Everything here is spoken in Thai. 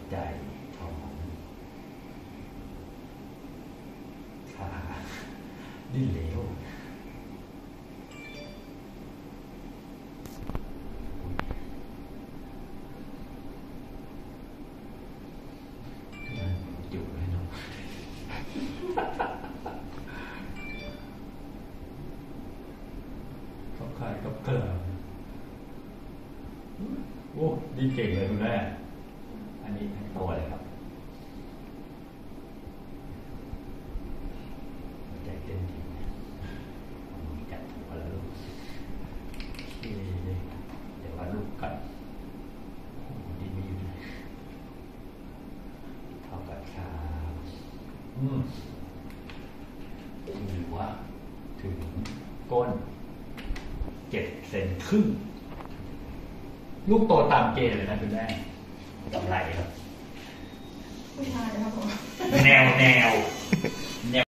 ใจท้องขาดิ้นเหลวอยู่เลยเนาะก็คลายก็เพลินโอ้ดีเก่งเลยคุณแม่อันนี้ทั้งตัวเลยครับใจเต้นดีนะมีจัดหัวแล้วลูกเดี๋ยวว่าลูกกันดีมีอยู่นะเท่ากับชาถือว่าถึงก้น7 เซนครึ่งลูกโตตามเกณฑ์เลยนะคุณแม่กำไรครับผู้ชายนะครับผมแนว